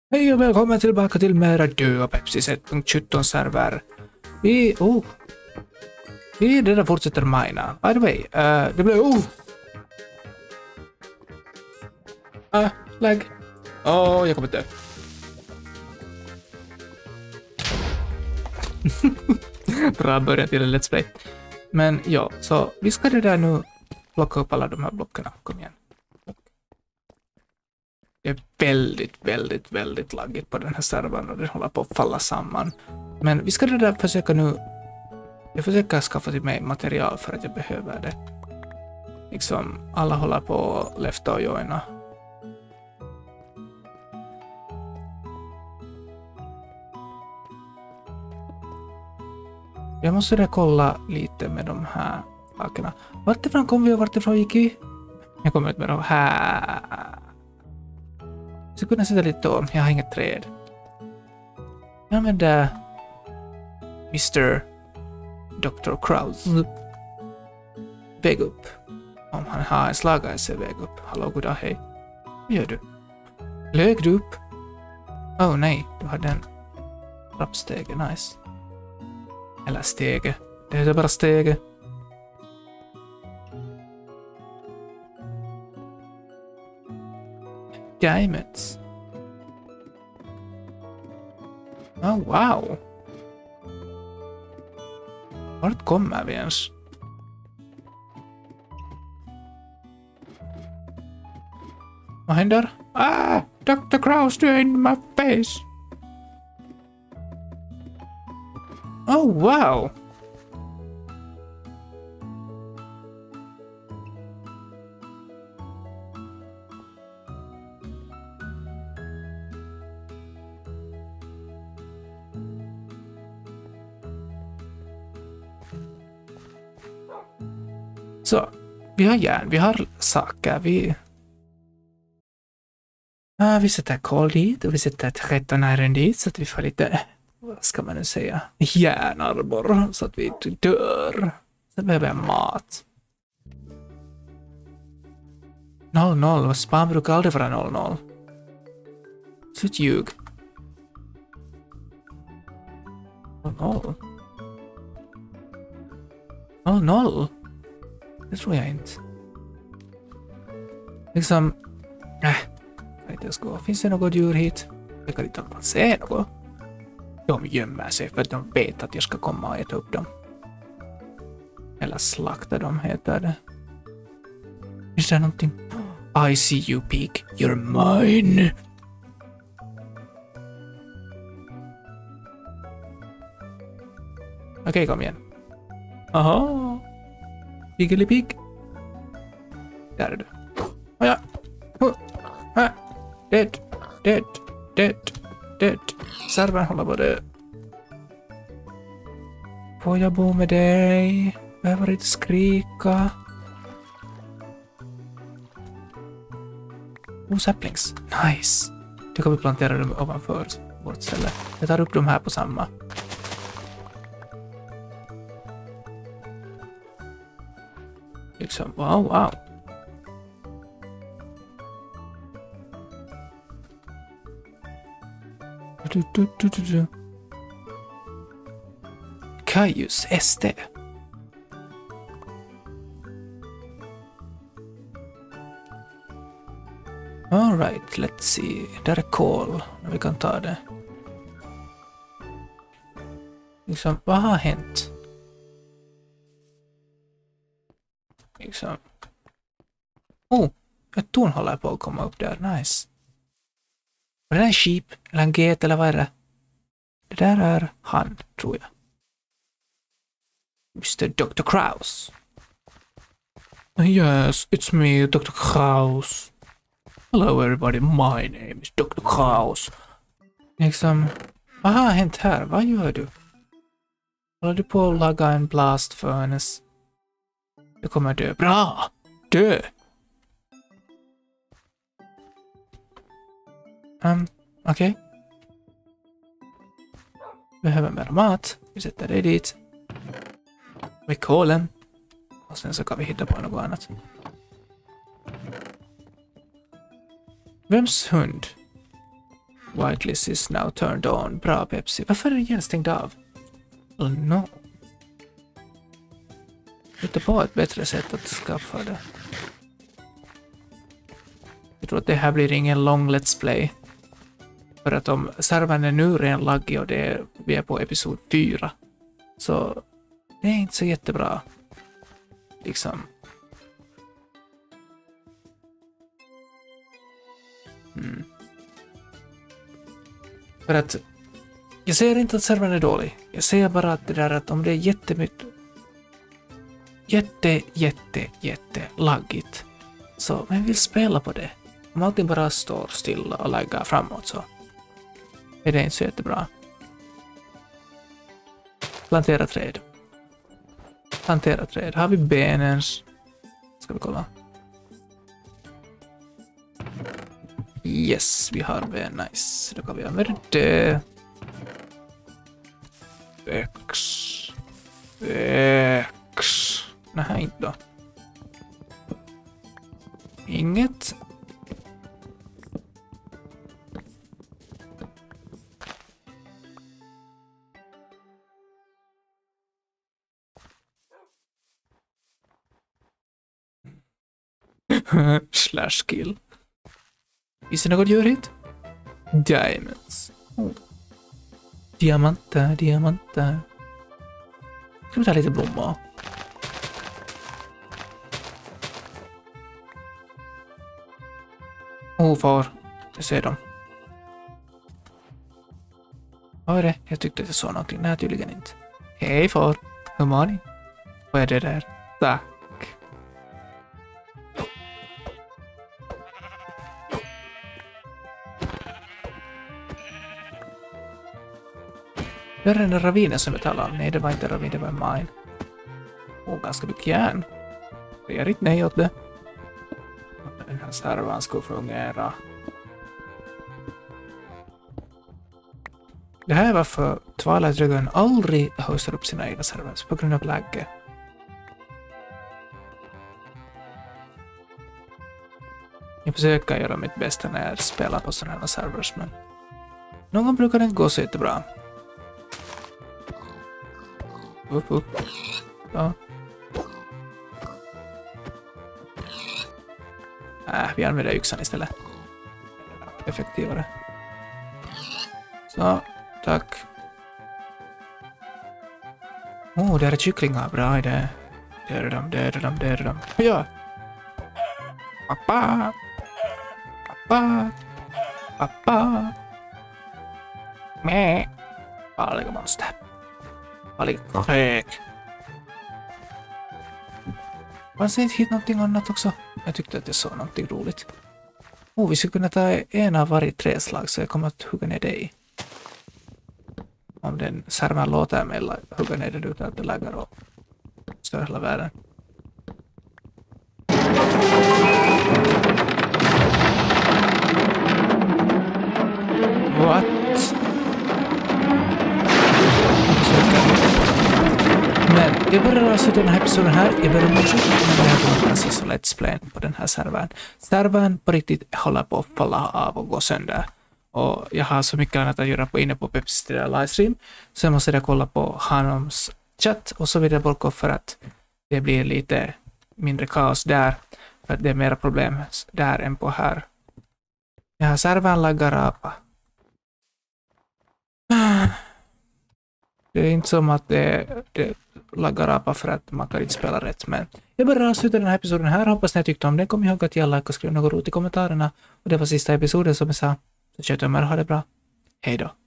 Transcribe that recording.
Hej och välkommen tillbaka till Mera Dö och Pepsi 1.17 server. Vi redan fortsätter mina. By the way, det blev lag. Jag kommer dö. Bra början till en Let's Play. Men ja, så vi ska det där nu plocka upp alla de här blockarna. Kom igen. Det är väldigt laggigt på den här servern och det håller på att falla samman. Men vi ska det där försöka nu. Jag försöker skaffa till mig material för att jag behöver det. Liksom alla håller på att lefta och joina. Jag måste där kolla lite med de här sakerna. Vartifrån kom vi och vartifrån gick vi? Jag kommer ut med de här. Så kunna sätta lite om. Jag har inget träd. Jag använder Mr. Dr. Kraus. Väg upp. Om han har en slagare så väg upp. Hallå, goddag, hej. Vad gör du? Lög du upp? Oh nej, du har den trappstege, nice. Eller stege. Det heter bara stege. Diamonds. Oh wow. Vart kommer vi ens? Vad händer? Dr. Kraus, du är in my face. Oh wow. Så, vi har järn, vi har saker, vi sätter kol dit och vi sätter 13 iron dit så att vi får lite, vad ska man nu säga, järnarmor så att vi inte dör. Sen behöver jag mat. 00, vad spam brukar aldrig vara 00. Slut ljug. 00. 00. Det tror jag inte. Liksom, kan inte ens gå. Finns det något djur hit? Jag kan inte alls se något. De gömmer sig för att de vet att jag ska komma och äta upp dem. Eller slakta dem heter det. Finns det någonting? I see you, pig. You're mine. Okej, kom igen. Aha. Piggelipig. Där är du. Oh, ja. Dead. Servern håller på det. Får jag bo med dig? Behöver inte skrika. Saplings. Nice. Du kan vi plantera dem ovanför vårt ställe. Jag tar upp dem här på samma. Liksom, wow. Kajus SD. All right, let's see. Där är kol. Vi kan ta det. Liksom, vad har hänt? Liksom. Ett torn håller på att komma upp där. Nice. Och det där är en sheep, eller en get, eller vad är det? Det där är han, tror jag. Mr. Dr. Kraus. Yes, it's me, Dr. Kraus. Hello everybody, my name is Dr. Kraus. Liksom, vad har hänt här? Vad gör du? Håller du på att laga en blast furnace? Du kommer dö. Bra! Dö! Okej. Behöver mer mat. Vi sätter det dit. Med kolen. Och sen så kan vi hitta på något annat. Vems hund? Whitelist is now turned on. Bra Pepsi. Varför är den genstängd av? Oh no. Hitta på ett bättre sätt att skaffa det. Jag tror att det här blir ingen lång let's play. För att om servern är nu redan laggig och vi är på episod 4. Så det är inte så jättebra. Liksom. För att jag säger inte att servern är dålig. Jag säger bara att det där att om det är jättemycket jätte laggigt, så vem vill spela på det? Om allting bara står stilla och laggar framåt så är det inte så jättebra. Plantera träd. Plantera träd. Har vi benens? Ska vi kolla. Yes, vi har ben. Nice. Då kan vi använda det. Väx. Nej, inte då. Inget. Slash kill. Finns det något djur hit? Diamonds. Oh. Diamanter. Ska vi ta lite blommor? Far. Jag ser dem. Vad är det? Jag tyckte att jag såg någonting. Nej, tydligen inte. Hej far. Hur mår ni? Vad är det där? Tack. Det är den ravinen som jag talade om. Nej, det var inte ravin, det var mine. Ganska mycket järn. Det är inte nej åt det. Den här servern ska fungera. Det här är varför Twilight Dragon aldrig hostar upp sina egna servers på grund av lagget. Jag försöker göra mitt bästa när jag spelar på sådana här servers, men någon gång brukar den gå så jättebra. Upp. Ja. Vi använder yxan istället. Effektivare. Så, tack. Där är kycklingar. Bra idé. Där är de. Ja. Pappa. Mäh. Farliga monster. Farliga kräk. Man ser inte hit någonting annat också. Jag tyckte att jag såg någonting roligt. Vi skulle kunna ta en av varje träslag så jag kommer att hugga ner dig. Om den servern låter mig hugga ner det utan att det laggar och stör hela världen. What? Men jag börjar alltså den här episoden här. Jag börjar morsa men det här kommer att sista Let's Play på den här servern. Servern på riktigt håller på att falla av och gå sönder. Och jag har så mycket annat att göra inne på Pepsi livestream. Så jag måste kolla på Hanoms chatt och så vidare bara för att det blir lite mindre kaos där. För att det är mera problem där än på här. Jag har servern laggar apa. Det är inte som att det laggar apa för att man kan inte spela rätt. Men jag börjar avsluta den här episoden här. Hoppas ni tyckte om den. Kom ihåg att jag like och skriv något roligt i kommentarerna. Och det var sista episoden som jag sa. Så kött och ha det bra. Hej då.